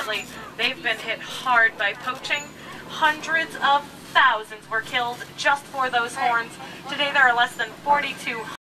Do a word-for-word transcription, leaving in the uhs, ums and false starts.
unfortunately, they've been hit hard by poaching. Hundreds of thousands were killed just for those horns. Today there are less than forty-two